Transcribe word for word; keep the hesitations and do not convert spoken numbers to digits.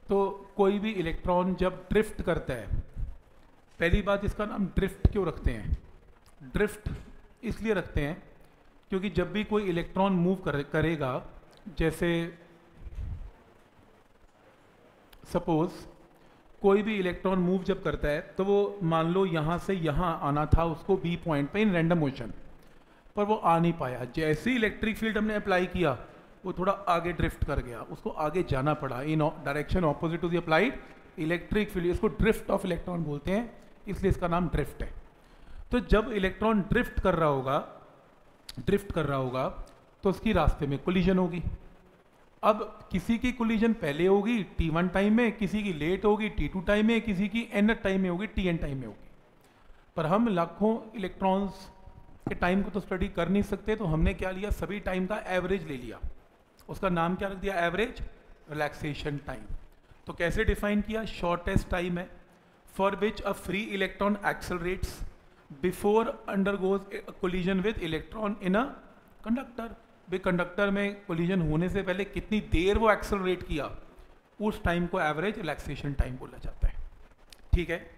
तो कोई भी इलेक्ट्रॉन जब ड्रिफ्ट करता है, पहली बात इसका नाम ड्रिफ्ट क्यों रखते हैं? ड्रिफ्ट इसलिए रखते हैं क्योंकि जब भी कोई इलेक्ट्रॉन मूव कर, करेगा, जैसे सपोज कोई भी इलेक्ट्रॉन मूव जब करता है तो वो मान लो यहाँ से यहाँ आना था उसको बी पॉइंट पे इन रैंडम मोशन, पर वो आ नहीं पाया। जैसे ही इलेक्ट्रिक फील्ड हमने अप्लाई किया वो थोड़ा आगे ड्रिफ्ट कर गया, उसको आगे जाना पड़ा in direction opposite to the applied electric field. इसको ड्रिफ्ट ऑफ इलेक्ट्रॉन बोलते हैं, इसलिए इसका नाम ड्रिफ्ट है। तो जब इलेक्ट्रॉन ड्रिफ्ट कर रहा होगा ड्रिफ्ट कर रहा होगा तो उसकी रास्ते में कोलिजन होगी। अब किसी की कोलिजन पहले होगी टी वन टाइम में, किसी की लेट होगी टी टू टाइम में, किसी की एन टाइम में होगी टी एन टाइम में होगी। पर हम लाखों इलेक्ट्रॉन्स के टाइम को तो स्टडी कर नहीं सकते, तो हमने क्या लिया, सभी टाइम का एवरेज ले लिया। उसका नाम क्या रख दिया? Average relaxation time. तो कैसे डिफाइन किया? शॉर्टेस्ट टाइम है for which a free electron accelerates before undergoes collision with electron in a conductor. भी कंडक्टर में कोलिजन होने से पहले कितनी देर वो एक्सेलरेट किया, उस टाइम को एवरेज रिलैक्सेशन टाइम बोला जाता है। ठीक है।